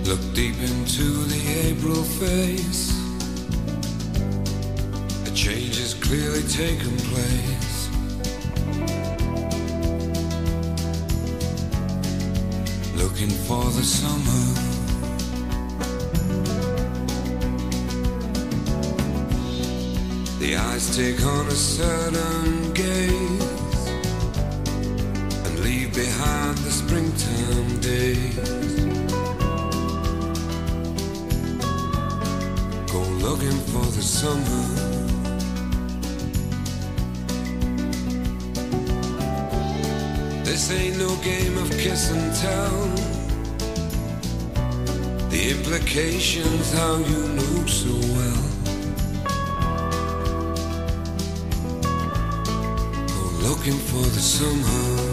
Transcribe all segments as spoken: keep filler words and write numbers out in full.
Look deep into the April face. A change has clearly taken place. Looking for the summer. The eyes take on a certain gaze and leave behind the springtime days. Go looking for the summer. This ain't no game of kiss and tell. The implications how you know so well. Go looking for the summer.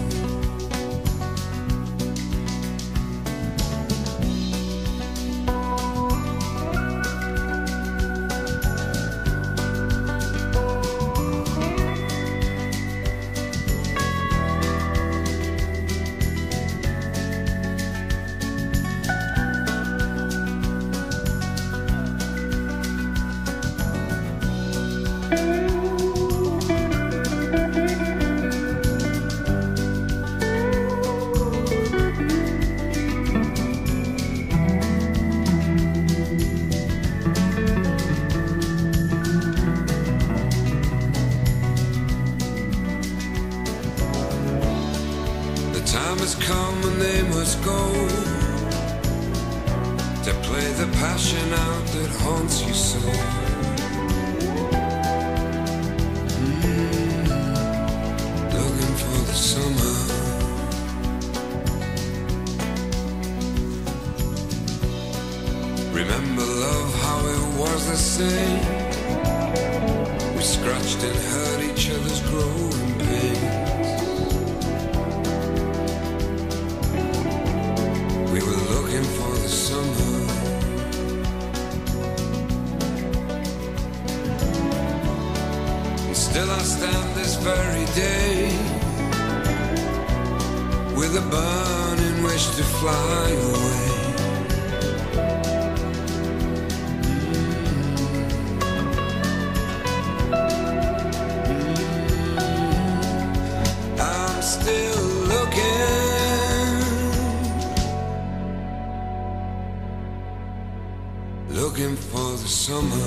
Time has come and they must go to play the passion out that haunts you so. Mm, looking for the summer. Remember love, how it was the same. We scratched and hurt each other's growing pains. We were looking for the summer. And still I stand this very day with a burning wish to fly away. Mm-hmm. I'm still looking. Looking for the summer.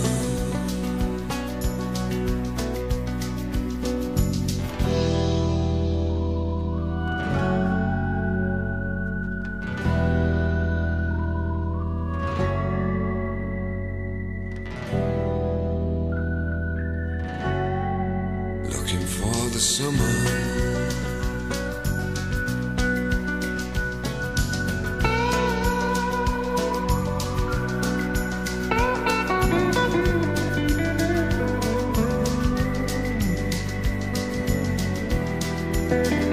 Looking for the summer. Thank you.